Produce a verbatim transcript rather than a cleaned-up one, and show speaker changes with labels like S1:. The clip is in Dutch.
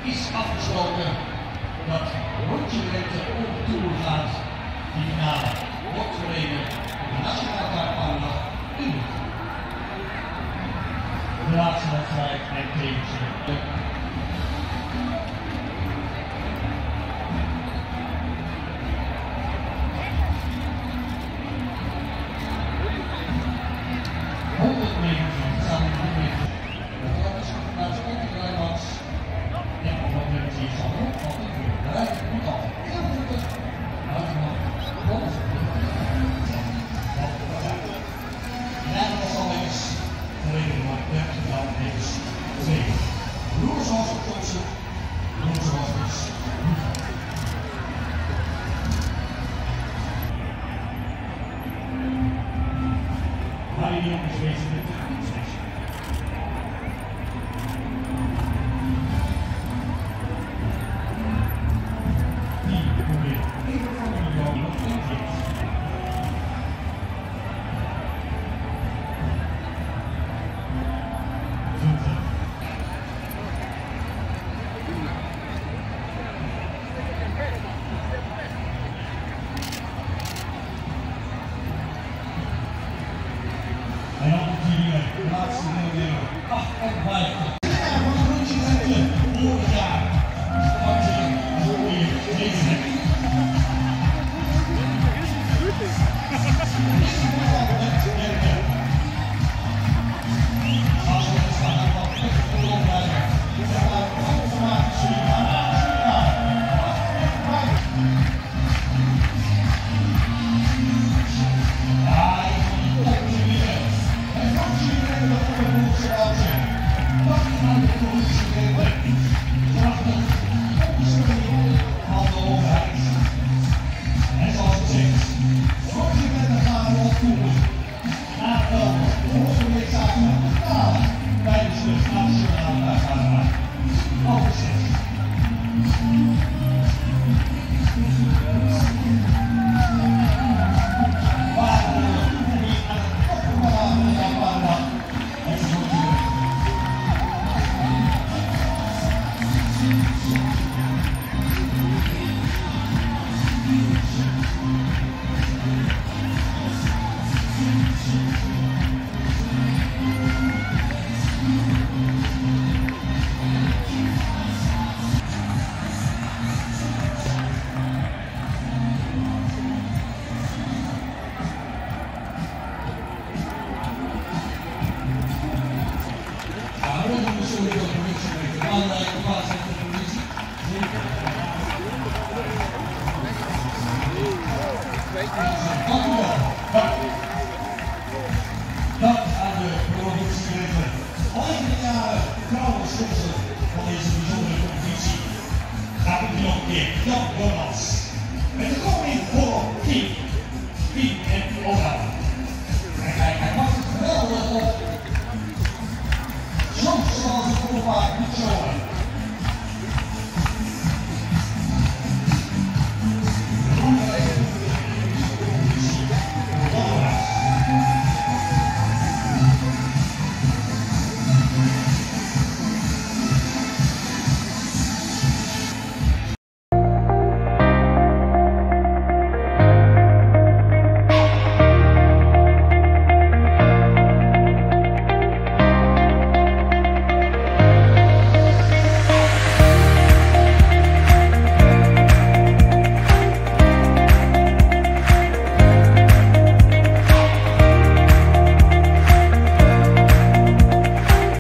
S1: is afgesloten. Dat rondje lengte op de Tour gaat. Die finale wordt verleden op de Nationale Kaartpaardendag in Utrecht. De laatste wedstrijd en tevens. honderd meter samen met de meter. De Hollanders naar Scotty Rijmans. En op dat moment is al rond van de Tour. De rijder moet al heel voetig uit de man. Hollanders op de ja, dat was al eens verleden maar dertig jaar eens twee. Broers was op Johnson, broers was dus maar die jongens weten dit niet steeds. Die probeert even van de jongen nog één keer. En dan op die de laatste deel achtenvijftig. Ja, van een rondje lengte vorig jaar. Wat je mooie deze hebt. Als we het staan aan wat echt verloren blijven. We gaan automatisch Suriname. En zoals het zegt, zorg je met de gaan opvoeren. Na wel, volgende week zaten we betalen bij de Nationale Kaartpaardendag. Over zes. Maar we doen niet aan het opgemaakt van de Kaartpaardendag. En zo wordt het. Dank u wel. Dank aan de productieleden. Al enkele jaren trouwe sponsor van deze bijzondere competitie. Gaat het nog een keer Jan Bormans. Met de koning voor Pien. Pien en Oga. En kijk, hij mag het geweldig op. Soms zoals het voorvaart niet zo